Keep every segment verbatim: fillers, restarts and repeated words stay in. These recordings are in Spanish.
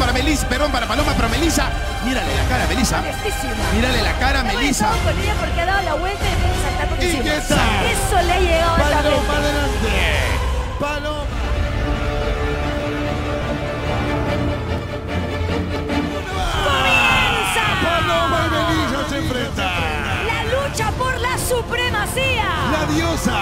para Melissa, perdón, para Paloma, pero Melissa, mírale la cara, Melissa. Mírale la cara, Melissa. Con ella porque ha dado la vuelta y tiene que saltar por encima. ¿Y qué tal? Eso le ha llegado a esta Paloma gente. adelante. Paloma. ¡Comienza! Paloma y Melissa se enfrentan. La lucha por la supremacía. La diosa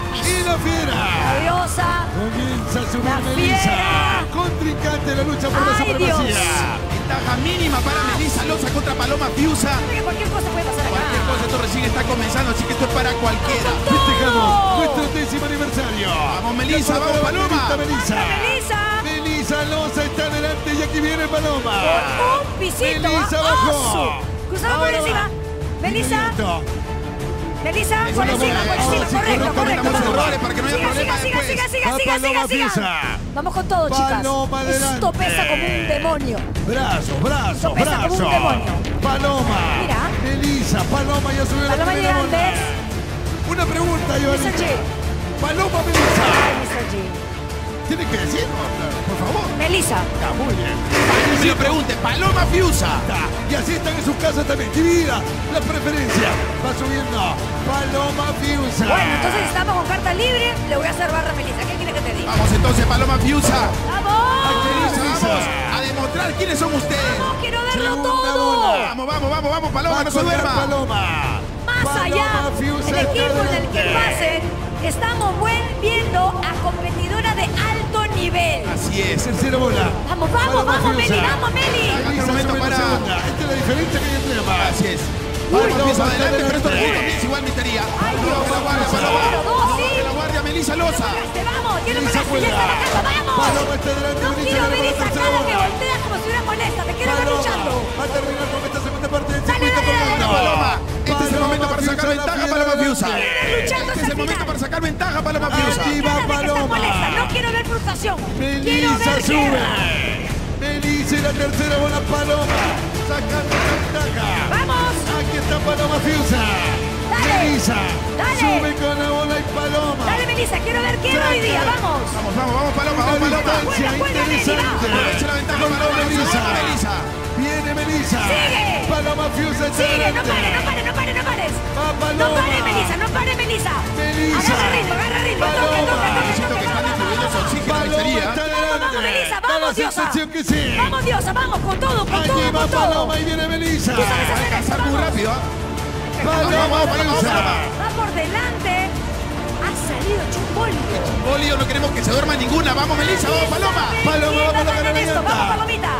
y la fiera. La diosa. Comienza a subir La Melissa. fiera. Contrincante la lucha por la Ay, supremacía. Dios. Ventaja mínima para Melissa Loza contra Paloma Fiusa. Que cualquier cosa puede pasar acá. Cualquier cosa, esto recién está comenzando, así que esto es para cualquiera. Festejamos nuestro décimo aniversario. Vamos, Melissa, vamos, Paloma. Melissa. Melissa. Melissa Loza está adelante y aquí viene Paloma. Un pisito. Melissa ¿ah? abajo. Oso. Cruzado por Ahora encima. va. Melissa. Inmediato. Melissa, Eso por no encima, puede. por encima. Ahora sí, Correcto, correcto, correcto. correcto. vamos. Errores para que no haya Siga, problema siga, después. siga, siga, Va siga, siga, Paloma siga. Fiusa. Vamos con todo, chicas. Paloma Esto adelante. pesa como un demonio. Brazos, brazos, Esto pesa como un brazos. demonio. Paloma. Mira. Melissa, Paloma ya subió la Paloma primera llegante. bola. Una pregunta, Melissa Ivonita. G. Paloma, Melissa. Melissa G. Tiene que decirlo, por favor. Melissa. Está muy bien. Me lo pregunte, Paloma Fiusa. Está. Y así están en sus casas también. Divida la preferencia. Va subiendo Paloma Fiusa. Bueno, entonces estamos con carta libre. Le voy a hacer barra a Melissa. ¿Qué quiere que te diga? Vamos entonces, Paloma Fiusa. ¡Vamos! Melissa, vamos a demostrar quiénes son ustedes. ¡Vamos! ¡Quiero verlo Segunda todo! bola. Vamos, vamos, vamos, vamos, Paloma, Va no se con la duerma. Paloma. Más Paloma allá Fiusa del está equipo en el que adelante. pasen, estamos buen viendo a competidora de alto nivel. Así es. Tercera bola. Vamos, vamos, Paloma vamos, Fiusa. Meli, vamos, Meli. Melissa momento sube la para- segunda. Esta es la diferencia que hay entre ambas. Así es. Uy, Paloma no, Fiusa va adelante, pero esto adelante. no comienza igual, mistería. Ay, Dios. Vamos, que la guardia, Cero, Paloma. dos, sí. Que la guardia, Melissa Loza. Este, vamos, ya no me Melissa la ya está la casa, vamos. Paloma está adelante, No Melissa quiero gana ver por la esa tercera cara que bola. voltea como si estuviera molesta. Te quiero ver luchando. Paloma va a terminar con esta segunda parte del Dale, circuito dale, dale, corriendo. Paloma, este es el momento para sacar Fiusa, ventaja, la Paloma fiera Fiusa. adelante. Luchando Este es hasta el el momento final. para sacar ventaja, Paloma Fiusa. Aquí va Déjame que está Paloma. molesta. No quiero ver frustración. Quiero Melissa ver sube. guerra. Melissa y la tercera bola Paloma. Sacando la ventaja. Vamos. Aquí está Paloma Fiusa. Dale. Melissa. Dale. Sube con la bola y Paloma. Dale, Melissa, quiero ver guerra hoy día. Vamos. Vamos, vamos, vamos, Paloma, Una vamos, Paloma. distancia Juega, juega, interesante. Aprovecha la ventaja, Con Paloma Melissa. Fiusa. Melissa. Viene Melissa. Sigue. Paloma Fiusa está Sigue, no adelante. pares, no pares, no pares, no pares. Va No Paloma. pares, Melissa, no pares, Melissa. Melissa. Agarra ritmo, agarra ritmo. Toca, Paloma. toca, toca, Siento que toca. están distribuyendo su oxígeno, Paloma mistería. está Vamos, adelante. vamos, Melissa, Da la vamos, diosa. sensación que sí. Vamos, diosa, vamos, con todo, con Aquí todo, va con todo. Paloma y viene Melissa. Tú sabes Va a hacer eso, alcanzar muy vamos. rápido, ¿ah? Paloma Vamos, Paloma, Fiusa. vamos, Va por delante. Ha salido Chumbolio. Bolio, no queremos que se duerma ninguna. Vamos, Melissa, vamos, Paloma. Paloma, Mierda, vamos a dale ganar esto, llanta. vamos, Palomita.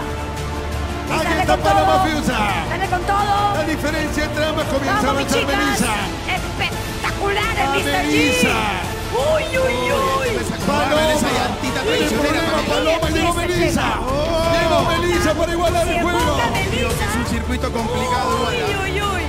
Aquí Dale está con Paloma todo. Fiusa. Dale con todo. La diferencia entre ambas comienza a Vamos, mis avanzar chicas. Melissa. Espectaculares, A mister G. Melissa. Uy, uy, uy. Paloma. Esa llantita Tiene traicionera problema también. Paloma, llegó Empieza el Melissa. tema. Llegó Melissa para igualar el Se juego. enfoca Es Melissa. un circuito complicado, Uy, igual. uy, uy.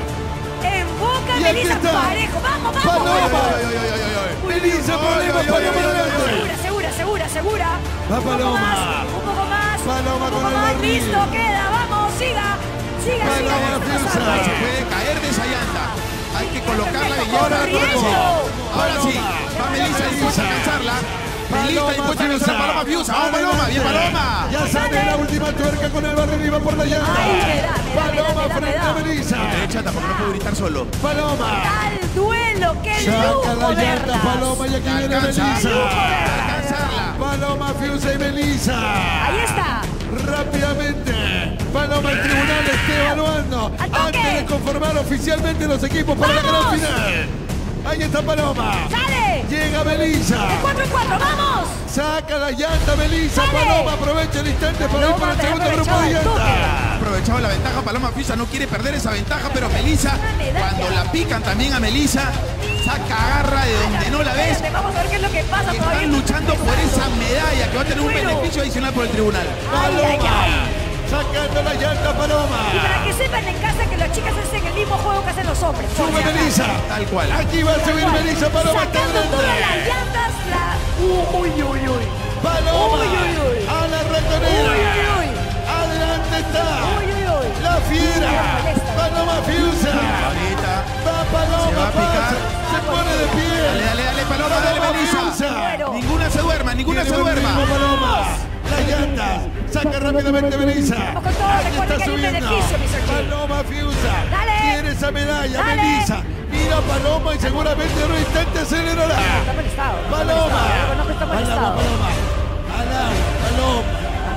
Enfoca Y aquí Melissa está. parejo. Vamos, vamos. Paloma. Ay, ay, ay, ay, ay, ay. Melissa, problema, Ay, ay, Paloma ay, ay, ay, adelante. Segura, segura, segura, segura. Va Un poco Paloma. más, un poco más. Paloma un con poco el más. barril. Listo, queda. Vamos, siga. Siga, Paloma siga. Esto no Fiusa. sabe. Se puede caer de esa llanta. Hay que colocarla bien. Ahora corriendo. Ahora sí. Va Melissa dispuesta a alcanzarla. Melissa dispuesta a alcanzar a Paloma Fiusa. Vamos, Paloma. Bien, Paloma. Ya sale la última tuerca con el barril y va por la llanta. Ay, me da, me da, me da, Paloma me da, me frente da. a Melissa. Eh, chata, porque no puedo gritar solo. Paloma. Tal duelo, qué Saca lujo la llanta verlas. Paloma y aquí Ya viene alcanza. Melissa. Ya alcanzarla. Paloma Fiusa y Melissa. Ahí está. Rápidamente. Paloma, el tribunal está evaluando ¡Al toque! antes de conformar oficialmente los equipos para la gran ¡Vamos! final. Ahí está Paloma. ¡Sale! Llega Melissa. De cuatro en cuatro, ¡vamos! Saca la llanta Melissa. ¡Sale! Paloma aprovecha el instante para ir Paloma, por el pero segundo grupo aprovechaba de el toque. llanta. Aprovechado la ventaja, Paloma Fiusa no quiere perder esa ventaja, pero Melissa, Una medalla. cuando la pican también a Melissa, saca agarra de donde no la ves. Espérate, vamos a ver qué es lo que pasa Que todavía. están luchando por esa medalla que va a tener un Bueno. beneficio adicional por el tribunal. Ay, ay, Paloma. ay. Sacando la llanta Y Paloma. para que sepan en casa que las chicas hacen el mismo juego que hacen los hombres. por Sube si acaso. Melissa. Tal cual. Aquí va a subir Melissa. Paloma está Sacando todas las grande. llantas, la... Uy, uy, uy. Paloma. Uy, uy, uy. A la Uy, ratonera. uy, uy. Adelante está. Uy, uy, uy. La fiera. molesta. Paloma Fiusa. Ahorita. Va Paloma. Se va a picar. pasa, Se pone de pie. Dale, dale, dale, Paloma, dale, Paloma Melissa. Fiusa. Bueno. Ninguna se duerma, ninguna Tiene se buen duerma. ritmo, Paloma. Las llantas. Saca rápidamente Melissa. Vamos con todo, Aquí recuerden está que hay un subiendo. beneficio, mister G. Paloma Fiusa. Dale. Tiene esa medalla. Dale. Melissa. Mira a Paloma y seguramente en un instante acelerará. Está molestado. Paloma. Reconozco que está Paloma, molestado. Paloma. Alá, Paloma.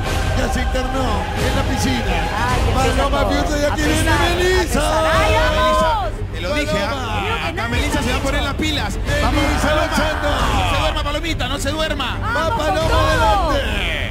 Ya se internó en la piscina. Ay, empieza Paloma todo. Fiusa y A aquí pesar, viene a Melissa. pesar. ¡Ay, vamos! Te lo dije, Paloma. ¿ah? Creo que Acá nadie Melissa lo se va ha a poner dicho. las pilas. Melissa Vamos, Paloma. avanzando. No se duerma, Palomita, no se duerma. Va ¡Vamos con Paloma todo! adelante.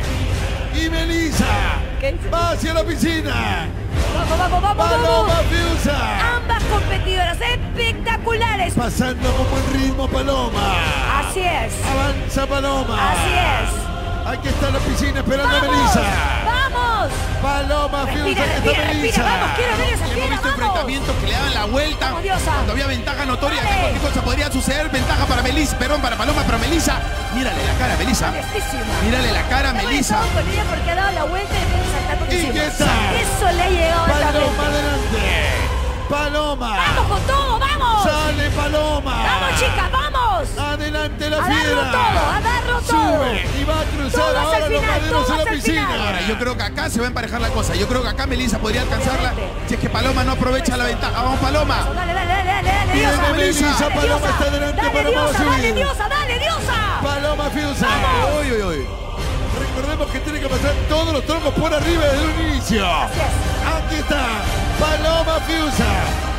Y Melissa ¿Qué dice? va hacia la piscina. Vamos, vamos, vamos, Paloma vamos. Fiusa. Ambas competidoras espectaculares. Pasando con buen ritmo Paloma. Así es. Avanza Paloma. Así es. Aquí está la piscina esperando a ¡Vamos! Melissa. ¡Vamos! Paloma Fiusa, Respira, que respira, está respira. Melissa. Vamos, quiero ver esa Hemos pierna, visto vamos. enfrentamientos que le daban la vuelta. Vamos, diosa. Cuando había ventaja notoria, Dale. que cualquier cosa podría suceder. Ventaja para Melissa, perdón, para Paloma, pero Melissa. Mírale la cara, Melissa. Molestísima. Mírale la cara, Está Melissa. molestado con ella porque ha dado la vuelta y le viene a saltar por ¿Y encima. qué tal? Eso le ha llegado a esta Paloma mente. adelante. Paloma. ¡Vamos con todo, vamos! Sale Paloma. ¡Vamos, chicas, vamos! Adelante la A darlo fiera. todo, a darlo todo. Sube y va a cruzar Todo hasta ahora el los final, maderos todo en la hasta el piscina. final. Ahora, yo creo que acá se va a emparejar la cosa. Yo creo que acá Melissa podría alcanzarla si es que Paloma no aprovecha la ventaja. ¡Vamos, Paloma! Dale, dale, dale, dale, dale, Viene diosa. Melissa, Dale, Paloma diosa. está adelante, Dale, Paloma va a diosa, dale, subir. diosa, dale, diosa. Paloma Fiusa. Vamos. Uy, uy, uy. Recordemos que tiene que pasar todos los troncos por arriba desde un inicio. Así es. Aquí está Paloma Fiusa.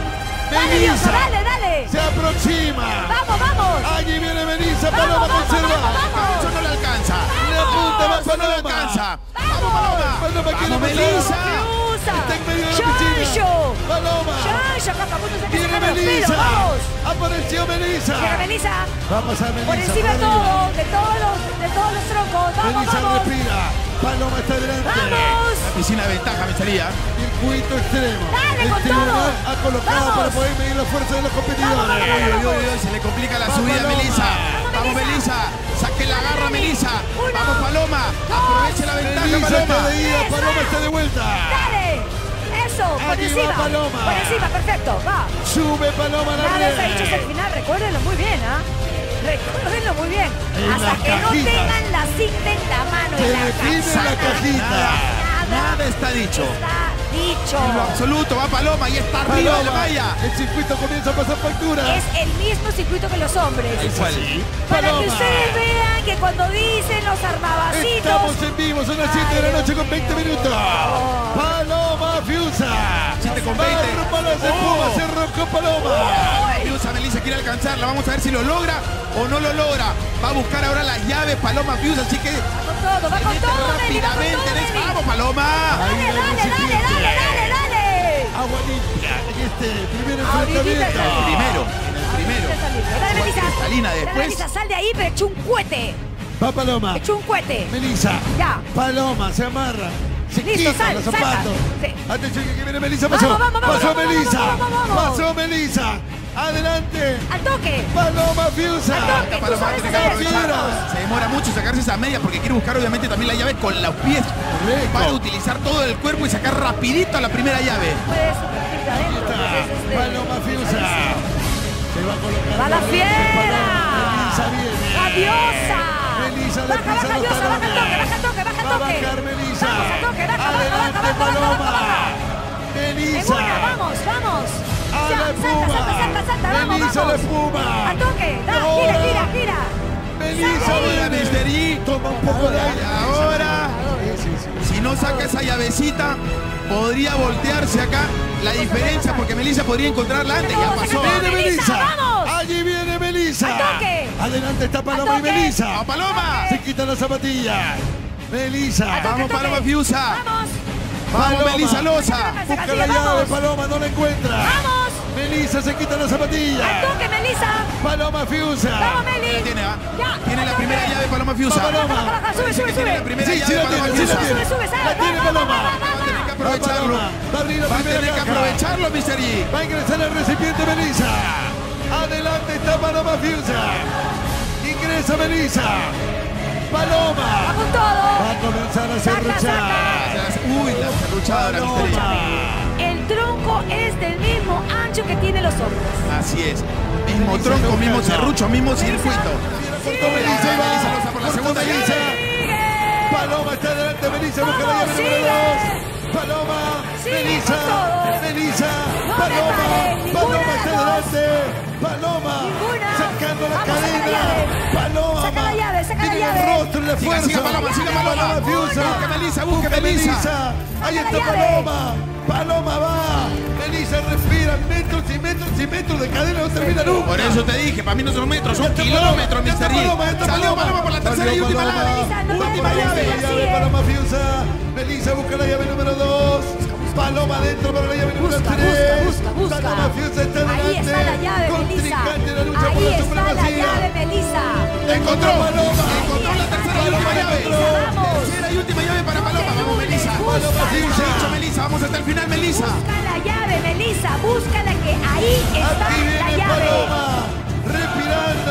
Dale, diosa, Melissa dale, dale. se aproxima. Vamos, vamos. Allí viene Melissa. Vamos, Paloma vamos, conserva. vamos, vamos. Eso no le alcanza. Le apunta, va Eso no le Paloma. alcanza. ¡Vamos, Paloma! Paloma quiere ¡Vamos, pasar. Melissa! Diosa. Está en medio de la piscina. Chancho. Paloma. Chancho, acá está a punto de Viene sacarse los pelos. Melissa. Vamos. Apareció Melissa. Llega Melissa. Va a pasar Melissa. Por encima de arriba. todo, de todos los, de todos los troncos. Vamos, Melissa vamos. respira. Paloma está adelante. Vamos. La piscina de ventaja me salía. Circuito extremo. Dale, El con tribunal todo. ha colocado Vamos. para poder medir la fuerza de los competidores. Vamos, vamos, Uy, uy, uy, uy, se le complica la Va subida a Paloma. Melissa. Vamos, Vamos, Melissa. Melissa. Saque la garra, Melissa. Uno. Vamos, Paloma. Aproveche la ventaja, Melissa está Paloma. de ida. Eso. Paloma está de vuelta. Dale. Eso, por Aquí va encima. Paloma. Por encima, perfecto. Va. Sube Paloma a la Nada se ha dicho hasta el red. final. Recuérdenlo muy bien, ¿ah? Recuérdenlo muy bien. En Hasta las que no cajitas. tengan la cinta en la mano. Se en la define caja. la cajita. Nada está dicho. Está dicho. En lo absoluto, va Paloma y está arriba de la Paloma. malla. El circuito comienza a pasar factura. Es el mismo circuito que los hombres. ¿Cuál? Para Paloma. que ustedes vean que cuando dicen los armabacitos. Estamos en vivo, son las siete de la noche con veinte minutos. Paloma Fiusa. siete con veinte. Va rumbo a las espumas, Oh. se arrancó Paloma. Fiusa, Melissa quiere alcanzarla. Vamos a ver si lo logra o no lo logra. Va a buscar ahora las llaves Paloma Fiusa, así que Va con todo, va con mete todo, Nelly, va con rápidamente. todo, en ese- Nelly. ¡Vamos, Paloma! Dale, Ahí dale, el dale, recipiente. dale, dale, dale. Agua limpia en este primer Ahorita enfrentamiento. está Primero, en el primero. Dale, Melissa. Cristalina, Dale, después. Melissa, sal de ahí, pero echó un cohete. Va Paloma. Echó un cohete. Melissa. Ya. Paloma se amarra. Se Listo, quita sal, los salta. zapatos. Sí. Atención que aquí viene Melissa. Pasó. Vamos, vamos, vamos, Pasó vamos, Melissa. vamos, vamos, vamos. Pasó Melissa. Adelante. Al toque. Paloma Fiusa. Al toque. Tú Paloma sabes tiene que hacer. aprovechar. Se demora mucho sacarse esa media porque quiere buscar obviamente también la llave con los pies. Correcto. Para utilizar todo el cuerpo y sacar rapidito la primera llave. Puedes sumergirte adentro. Está. Entonces, este, Paloma Fiusa. Se va a colocar. ¡Va la fiera! Melissa viene. ¡La diosa! Melissa le Baja, pisa baja, los diosa, baja el toque, talones. baja el toque, baja el Va a toque. bajar Melissa. Vamos al toque, baja, baja, baja, Adelante baja, baja, Paloma. baja. En Melissa. una, vamos, vamos. A Ya, la salta, espuma. salta, salta, salta, vamos, Melissa vamos. la espuma. Al toque, da, Ahora. gira, gira, gira. Melissa Sale. Ahora, viene. mister G. Toma un poco de aire. Ahora, Sí, sí, sí. si no saca esa llavecita, podría voltearse acá la diferencia porque Melissa podría encontrarla antes. Ya pasó. Viene Melissa, Melissa. vamos. Allí viene Melissa. Al toque. Adelante está Paloma Al y toque. Melissa. ¡Vamos, Paloma! Se quitan las zapatillas. Melissa. Al toque, Vamos, al toque. Paloma Fiusa. Vamos, Vamos, Paloma. Melissa Loza. Busca Sacatilla, la llave, vamos. Paloma, no la encuentra. vamos. Melissa se quita las Al zapatillas. toque, Melissa. Paloma Fiusa. Vamos, Meli. Tiene, ¿ah? Ya, Tiene al la toque. primera llave Paloma Fiusa. Va, Paloma. Baja, baja, sube, Parece sube, que tiene sube. la primera Sí, llave sí la Paloma tiene, sí la Fiusa. tiene. Sube, sube, sale. La tiene Va, va, Paloma. va, va, va, Va a tener que Va aprovecharlo. Paloma. Va a abrir la Va a primera tener que caja. aprovecharlo, mister G. Va a ingresar al recipiente Melissa. Adelante está Paloma Fiusa. Ingresa Melissa. Paloma. Va con todo. Va a comenzar a Saca, serruchar. Uy, la serruchadora, mister G. Paloma. El tronco es del mismo ancho que tienen los hombres. Así es. Mismo Melissa tronco, mismo buscando. serrucho, mismo circuito. Cortó Melissa y va. Melissa Loza por la Cortó segunda Melissa. llave. ¡Sigue! Paloma está adelante, Melissa busca la Vamos, llave número sigue. dos. Paloma, Sigue Melissa, con todo. Melissa, No me Paloma, paren, ninguna Paloma de está las dos. adelante. Paloma, Ninguna. sacando la Vamos, saca la cadena. llave. Paloma, Saca la llave, saca la tiene llave. el rostro y la Siga, fuerza. siga, Paloma, siga, Paloma. Fiusa. Busque Melissa, busque Busca Melissa. Ahí Saca está la llave. Paloma. Paloma va. Melissa respira metros y metros y metros de cadena, no termina nunca. Por eso te dije, para mí no son metros, son Ya está kilómetros, Paloma, ya está mister Paloma, ya Yi. está Salió Paloma. Paloma por la tercera Salió y última Paloma. llave. Melissa, no Última vayas a llave. decir así, llave ¿eh? Paloma Fiusa. Melissa busca la llave número dos. Paloma dentro para la llave número Busca, tres. busca, busca, busca. Paloma Fiusa está Ahí adelante. está la llave, Melissa. Contrincante en la lucha por Ahí la está la supremacía. llave, Melissa. Encontró, Paloma. encontró la tercera y Ahí última está, llave. Melissa, vamos. Tercera y última llave para Paloma. Vamos, Melissa. Busca, Dicho, dicho, Melissa, vamos hasta el final, Melissa. busca la llave, Melissa. Búscala que ahí está Aquí la viene llave. Paloma. Respirando.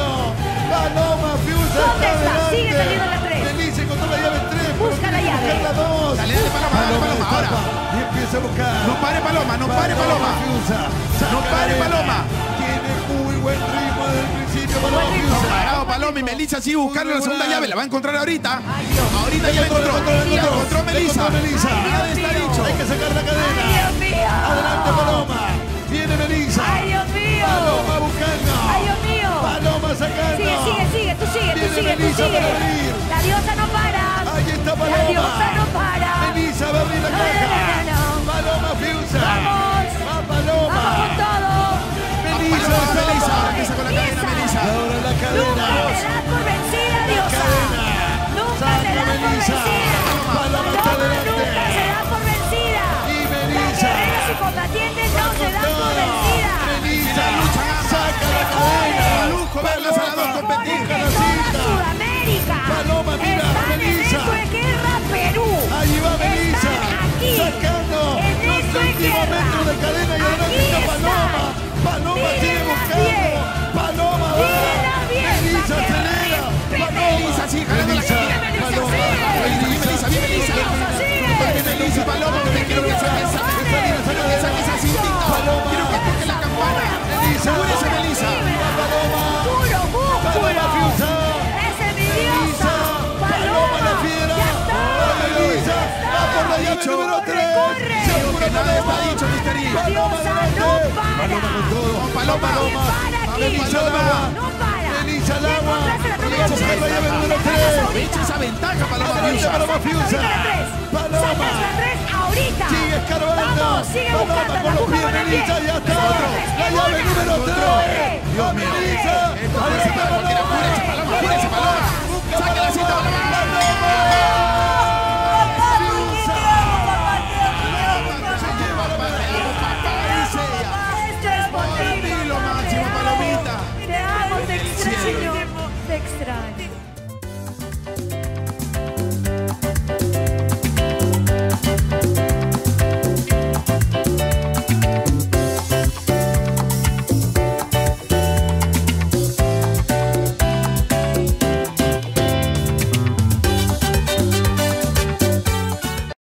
Paloma Fiusa ¿Dónde está está? adelante. Sigue saliendo la tres. Melissa encontró la llave tres. Busca la llave. La dos. Dale, dale, Paloma, dale, Paloma, destapa ahora. Y empieza a buscar. No pare, Paloma, no pare, Paloma. Fiusa. No pare, Paloma. Tiene muy buen ritmo desde el principio. Paloma Buen ritmo. Fiusa. Parado Paloma y Melissa sigue buscando la segunda llave. La va a encontrar ahorita. Ay, Dios. Ahorita ya la encontró. La encontró Melissa. La encontró Melissa. Ay, Dios Nada está mío. dicho. Hay que sacar la Ay, cadena. Dios mío. Adelante Paloma. Viene Melissa. Ay, Dios mío. Paloma buscando. Ay, Dios mío. Paloma sacando. Sigue, sigue, sigue, tú sigue, tú Viene sigue, tú Melissa sigue. para abrir. La diosa no para. Ahí está Paloma. La diosa no para. Melissa va a abrir la No, no, caja. no, no. Paloma Fiusa. Vamos. Va Paloma. Vamos con todo. Melissa Paloma, está Melissa. Paloma. Empieza con la cadena, Melissa. Ahora la cadena. Nunca te das por vencida, diosa. cadena. Nunca te Saca das por Melissa. vencida. Paloma está Paloma adelante. nunca se da por vencida. Y Las Melissa. guerreras y combatientes no se dan por vencida. Melissa. lucha Saca la Mejores. cadena. Un lujo verlas a las dos competir. De toda Sudamérica. Paloma, mira, Están Melissa. en esto de guerra Perú. Ahí va Melissa. Están aquí. Sacando En los esto de últimos guerra. metros de cadena y adelante Aquí está Paloma. están. Paloma sigue Mírenla buscando. bien. Paloma va. Mírenla bien, Melissa para que acelera. respete. Melissa sigue jalando la Melissa. cadena. Melissa, Paloma. sigue. Bien, Melissa, bien, Melissa. Melissa, sigue. Bien, Melissa y Paloma, te quiero que saques esa- quiero que saques esa cintita. Paloma. Quiero que toque la campana. Melissa. Asegúrese, Melissa. Paloma. Puro músculo. Paloma Fiusa. Ese es mi Melissa. diosa. Paloma la fiera. Ya está. Va Melissa. Va por la llave Dicho. número tres. Corre. Seguro Que nada Paloma. está dicho, mister Yi. La diosa no para. Paloma con todo. Con Paloma. Nadie para aquí. Melissa al agua. No para. Melissa al Ya agua. encontraste la Melissa primera saca la llave número Sacas tres. ahorita. Echa esa ventaja, Paloma Adelante, Fiusa. Paloma Fiusa. Sacas la tres. Paloma. Sacas la tres ahorita. Sigue escarbando. Vamos, sigue Paloma buscando. con los Busca pies, con el pie. Melissa, ya está. Corre, La llave una. número tres. Corre. Va Melissa. Esto parece para cualquiera. Apúrese, Paloma, apúrese, Paloma. Saque la cinta, Paloma.